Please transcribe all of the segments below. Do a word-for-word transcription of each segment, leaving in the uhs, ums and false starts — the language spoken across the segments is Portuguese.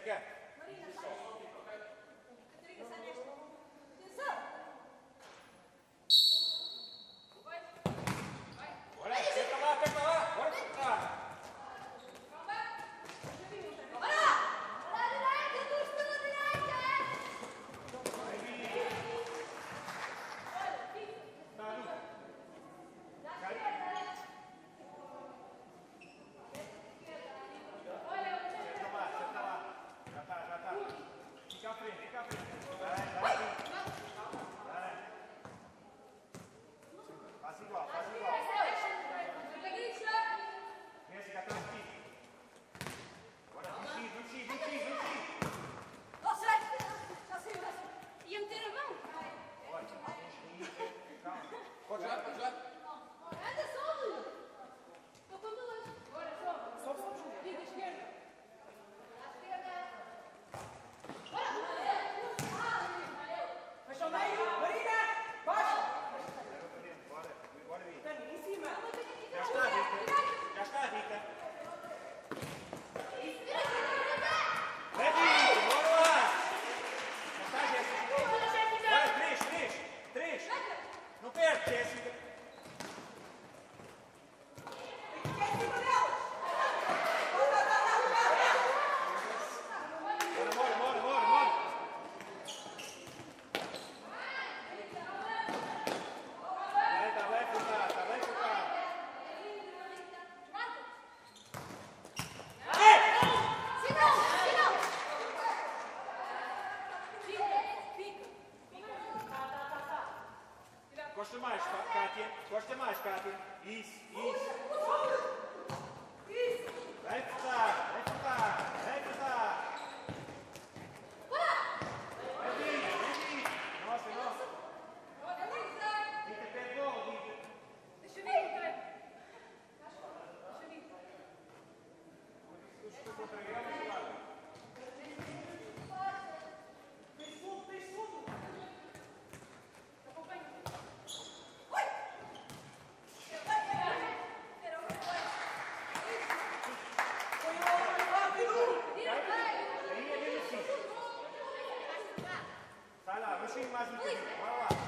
Fica. Marina, sai. Catarina, sai nesta. Atenção. Bora, aperta lá, aperta lá. Bora, aperta. Gosta mais, Kátia? Gosta mais, Kátia? Isso, isso. Isso. Vem cortar, vem cortar, vem cortar. Vem vir, vem vir. Nossa, nossa. Rita, pede gol, Rita. Deixa eu vir, Rita. Deixa eu vir. Eu estou contra ele, mas claro. Tens fundo, tens fundo. Acompanha. Vai lá, vamos ir mais um pouquinho. Vai lá.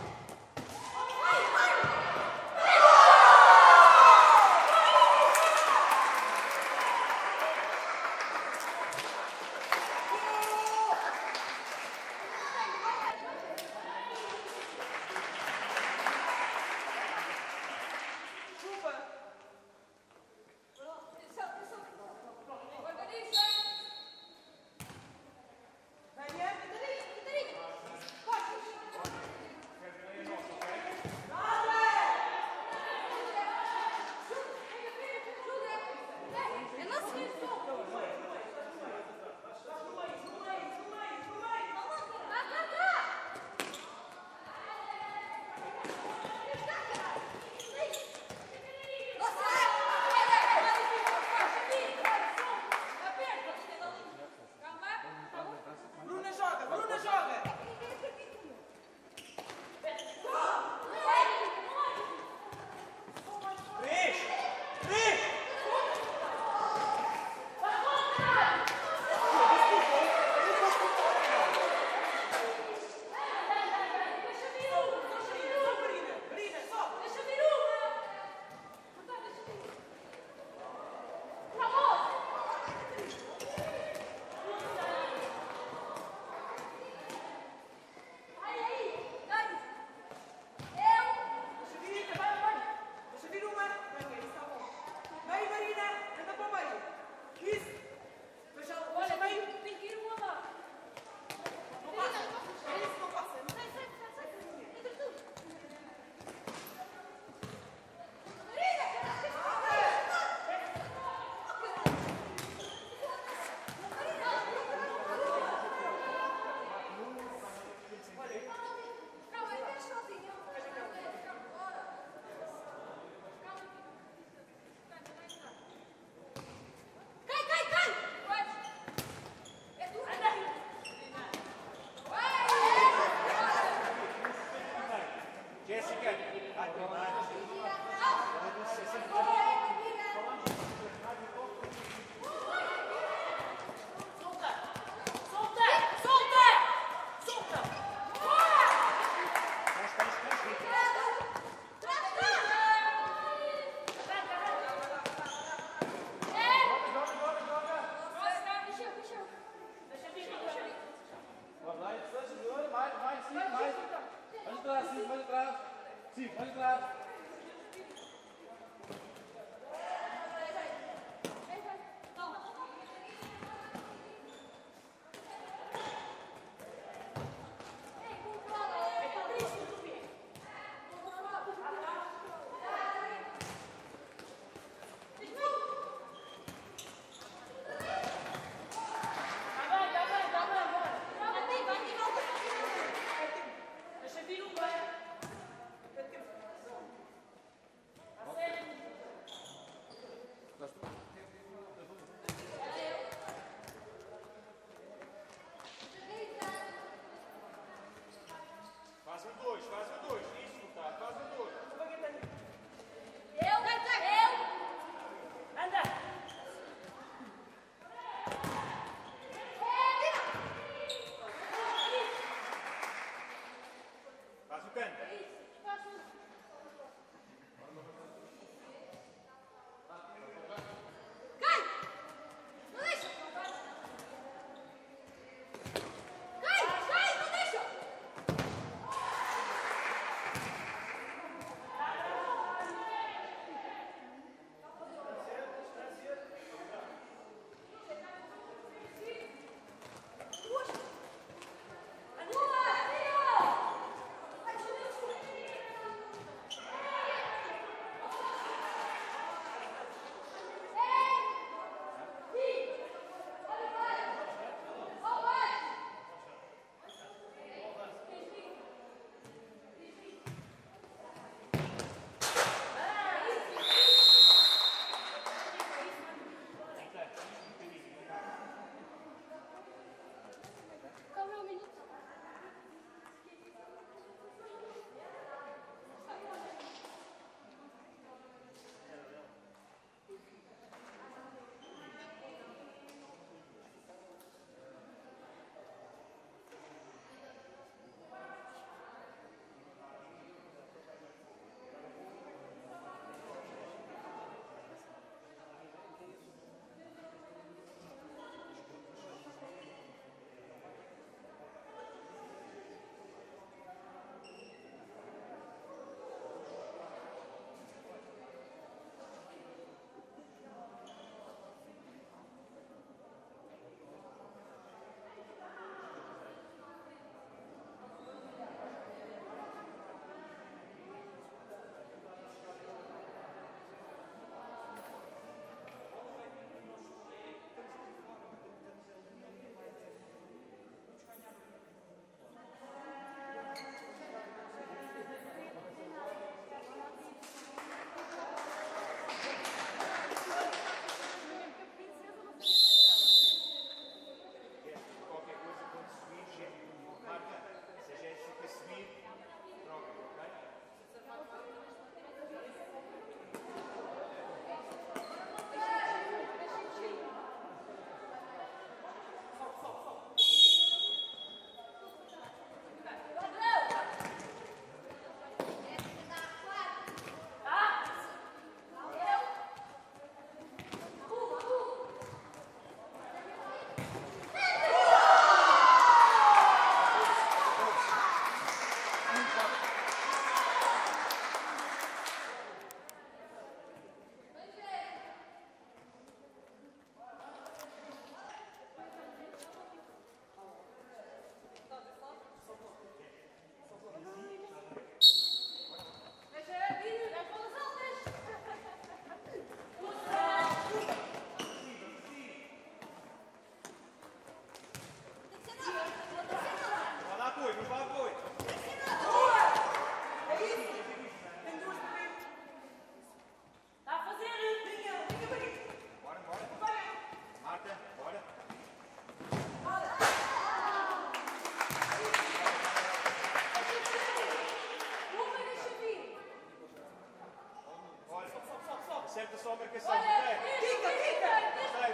Acerta só a marcação. Fica, fica! Sai,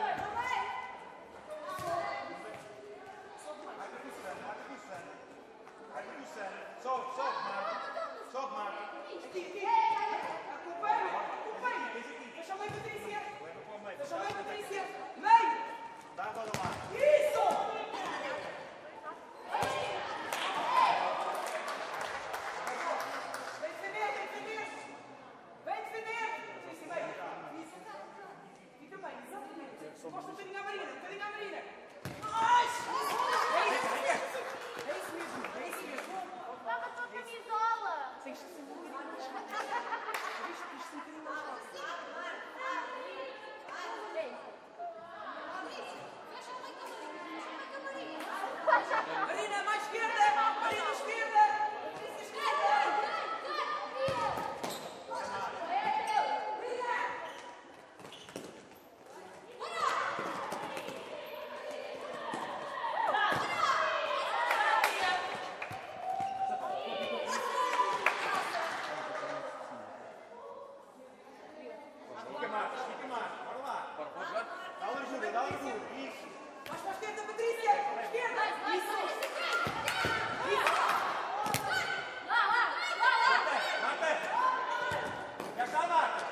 sobe, sobe, Marco. Sobe, Marco. Aqui, aqui. Acompanha, acompanha. Deixa a mãe Patrícia. Deixa a mãe Patrícia. Meio. Dá a bola lá. Isso! Vem defender, vem defender. Vem defender. Patrícia, meio. Isso. Fica bem, exatamente. Mostra um bocadinho à Marina, um bocadinho à Marina. Ai! É isso, é isso mesmo, é isso mesmo. Lava a tua camisola! Tens de ser um bocadinho mais fácil. Tens de ser um bocadinho mais fácil. Marina, mais esquerda! Marina, esquerda! Esquerda! Fica, Marcos, fica, Marcos. Bora lá. Dá-lhe ajuda, dá-lhe ajuda. Isso. Mais para a esquerda, Patrícia! Esquerda! Isso! Lá, lá, lá, lá! Marta! Já está, Marta!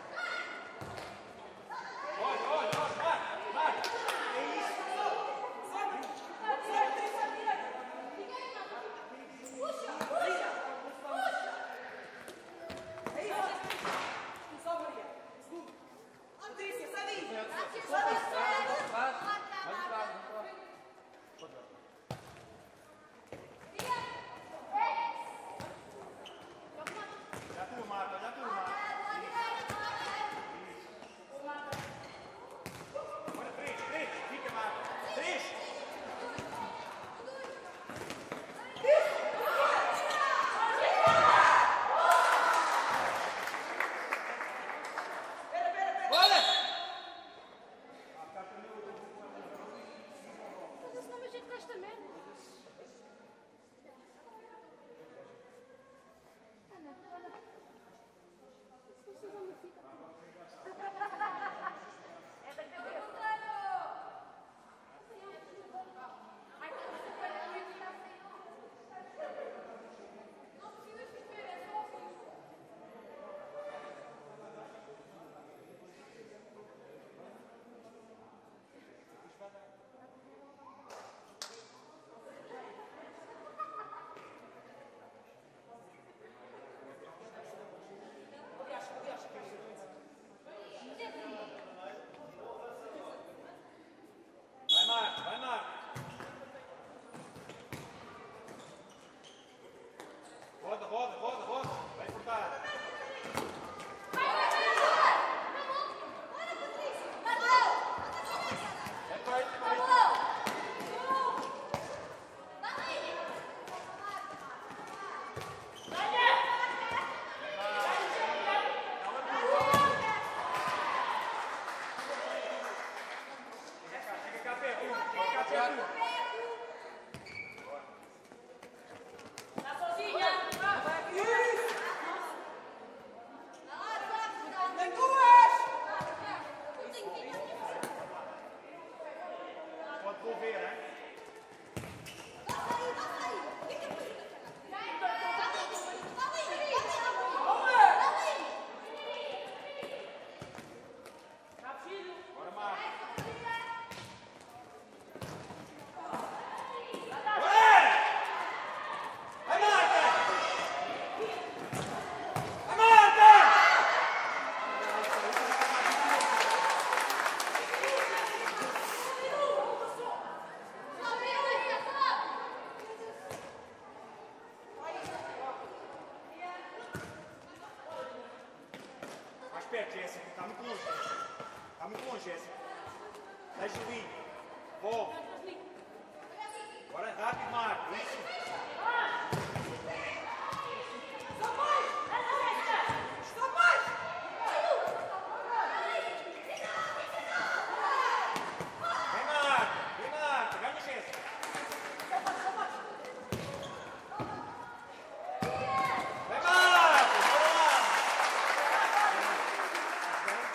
Olha, olha, olha, Marta! Marta! É isso! Sobe! Sobe, Patrícia! Puxa! Maria! É isso! Sobe, Maria! Segundo! Patrícia, sai daí! Sai daí! Já tu, Marta, já tu, Marta. Bora, três, três. Fica, Marta. Três. Olha! Mas isso não me jeito desta merda. Ana, Ana. Se vocês não me ficam. É da cabeça. Ai, que super bonito está assim. Não precisas de ver, é só assim. Vai, Marco, vai, Marco. Roda, roda, roda, roda. Vai cortar. É vai, vai. Chega cá perto, chega cá perto. Está sozinha? Isso! Nem duas! Pode devolver, hein? Bora, Marco. Vai, Marta! Vai, Marta! Mais perto, Jéssica. Está muito longe. Está muito longe, Jéssica. Deixa o vinho. Volve. Bora, rápido, Marco. Isso. Está mais! Está mais! Vem, Marco. Vem, Marco. Ganha, Jéssica. Está mais, está mais! Vem, Marco. Bora lá.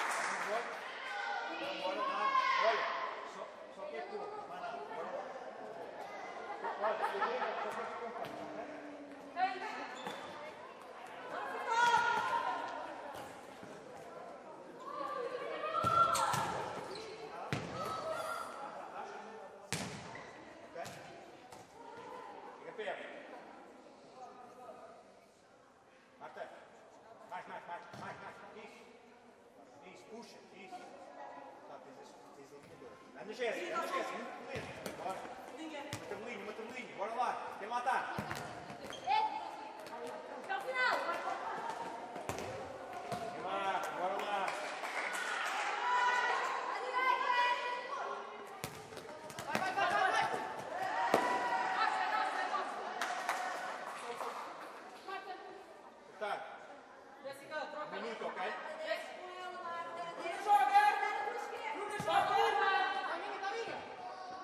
Anda, Jéssica, anda, Jéssica, muito começo. Bora. Martelinho, martelinho, bora lá. Quem lá está? Até o final! Vem lá, bora lá. Vai, vai, vai, vai, vai! Tá. Jéssica, troca. Um minuto, ok? Bruno joga! Bruno joga! Tá minha, tá minha!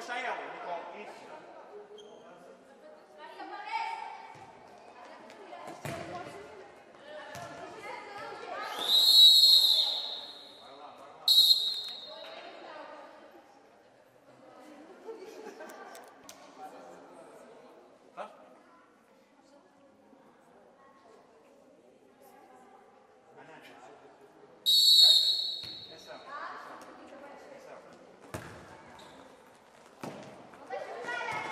Fecha ela, Nicole. Isso. Vai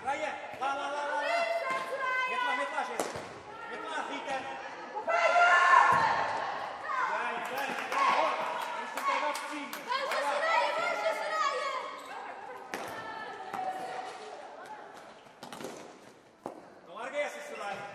Soraya, lá, lá, lá, lá, lá. Mete lá, mete lá, Jéssica. Mete lá, Rita. Bem, bem, bem. Vamos tentar dar por cima. Vai lá. Não larga essa, Soraya.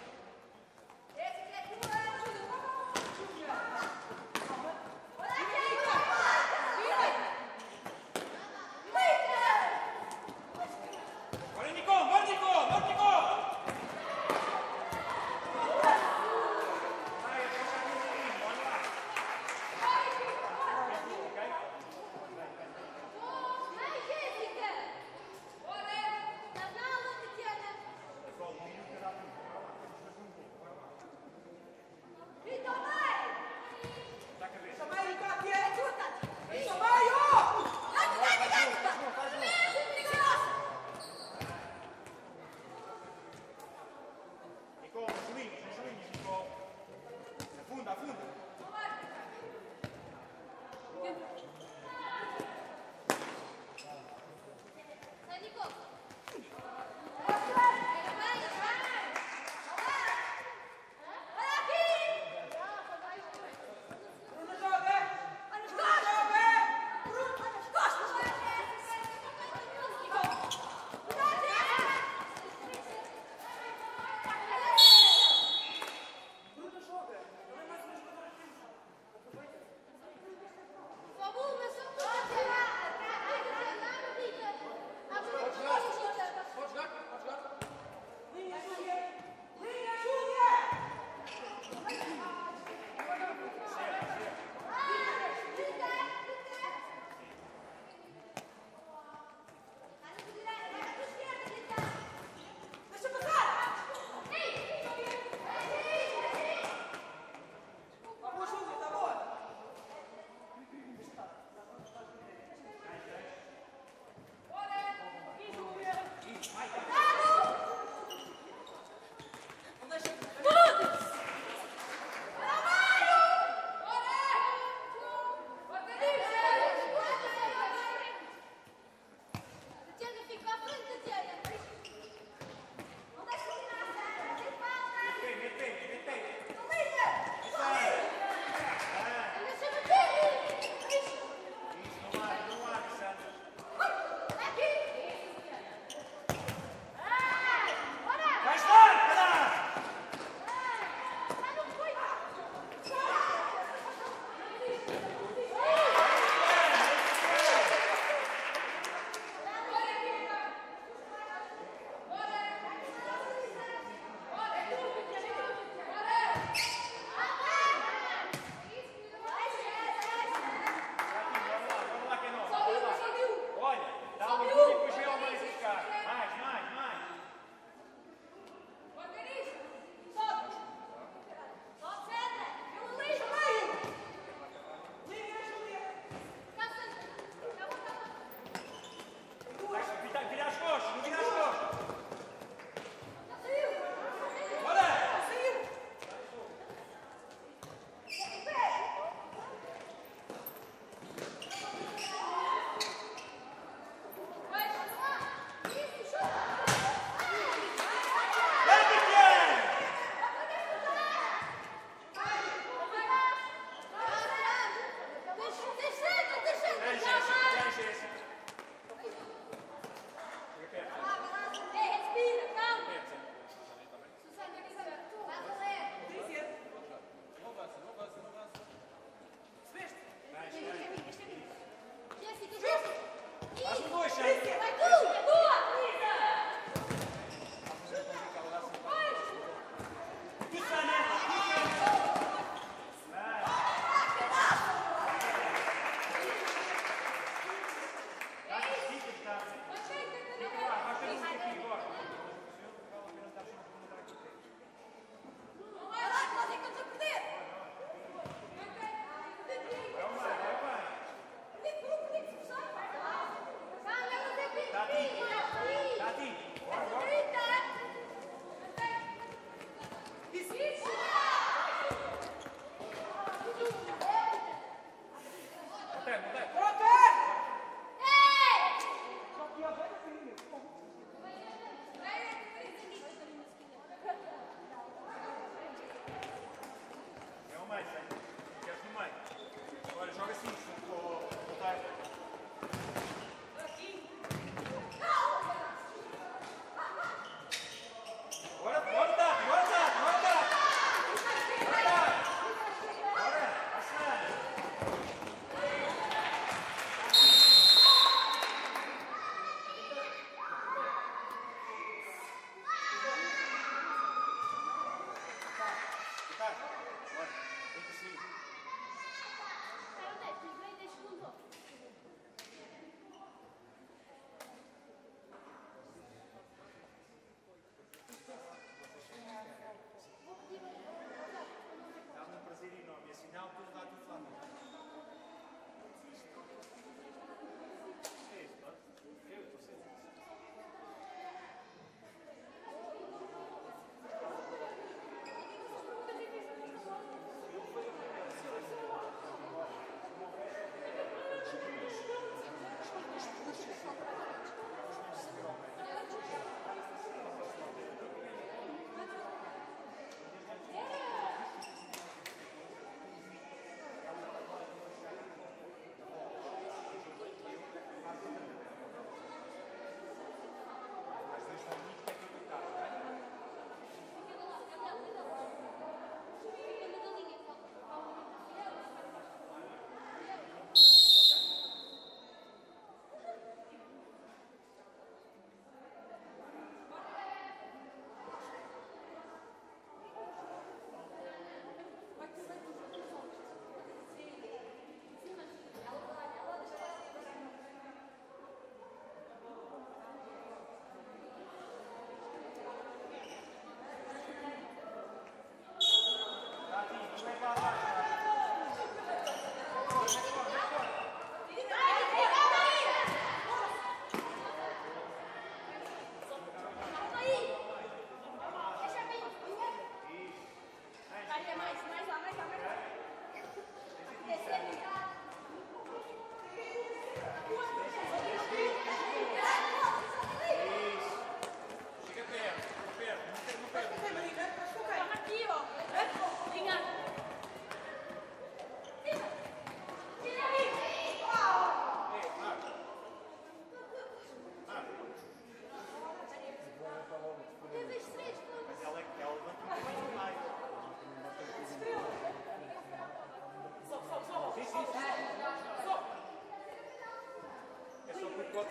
Bora, Nicole, bora, Nicole, bora, Nicole. Vai, eu vou deixar aqui um pouquinho, bora lá. Nicole, nas linhas, nas linhas, Nicole. Afunda, afunda. Bruno joga! Bruno joga! Bruno joga! Não é mais uma jogadora que temos. Pode jogar, pode jogar. Linha, Júlia! Linha, Júlia! Deixa passar! Tá boa, Júlia, tá boa! Não deixa. Mete, mete, mete. Isso, não larga, não larga, Sandra. Vai estar, caralho! Vamos lá, que é nosso. Olha, dá uma boa e depois vem ao meio ficar. Mais, mais, mais. Linha, Júlia! Deixa, vira, vira as costas, não vira as costas. Bora! Saiu! Vai, Cristiano! Vem, Jéssica, vem, Jéssica. Chega perto, perto. Patrícia! Recebeste? Faz um dois, Sandra. Patrícia! Vai tu, é tua!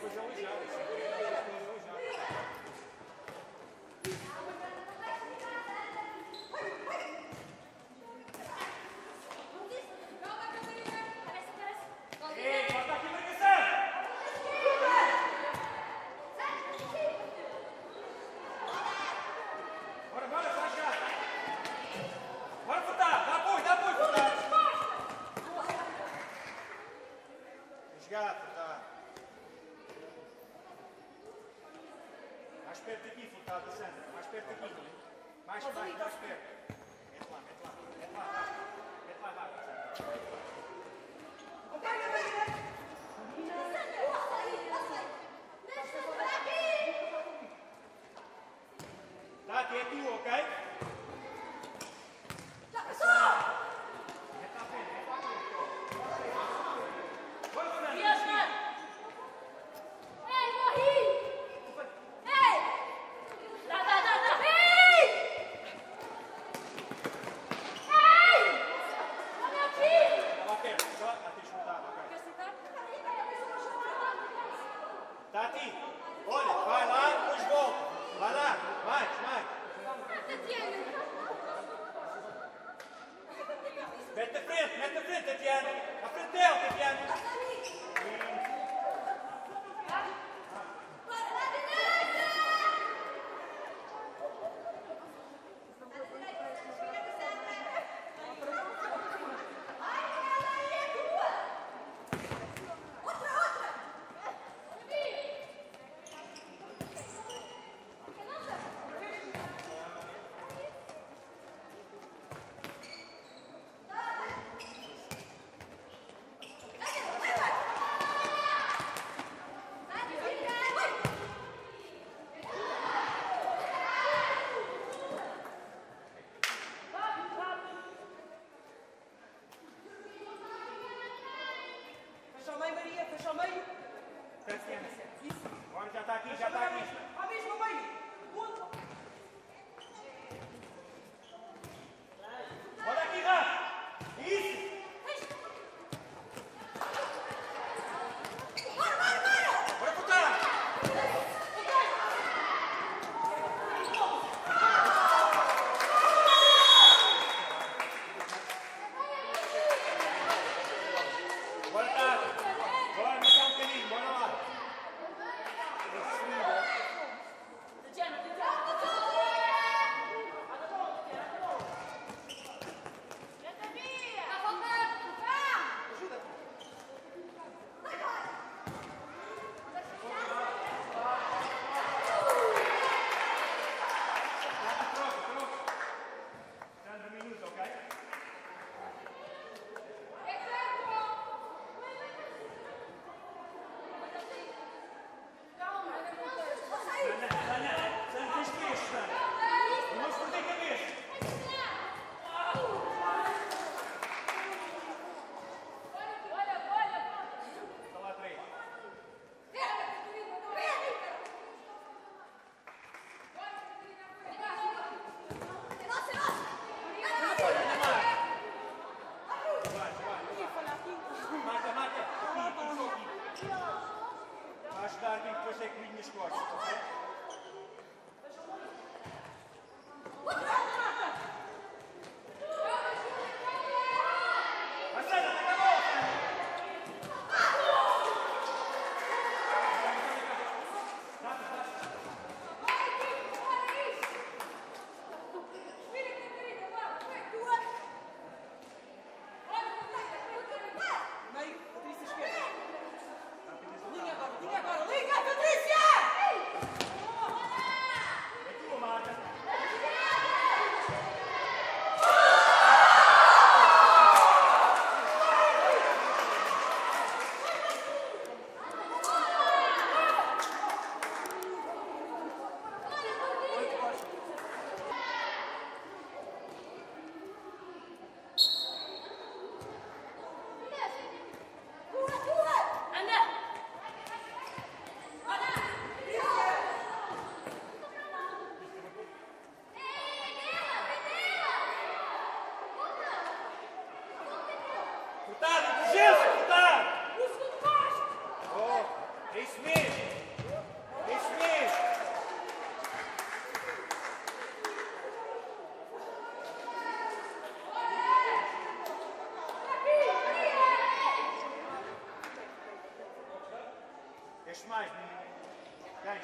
depois alejar. Sem querer, depois alejar. Ei, bota aqui a marcação! Bora, bora, faz já! Bora, Furtado! Dá apoio, dá apoio, Furtado! Jogar, Furtado! Mais perto aqui, Furtado, da Sandra. Mais perto aqui. Mais, mais, mais perto. Mete lá, mete lá. Mete lá, vai. Mete lá, vai, Sandra. Tati, é tu, ok? Estava perto, só? Ah, tens de voltar, ok.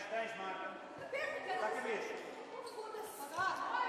tens, Marta. Está a cabeça. Agarra.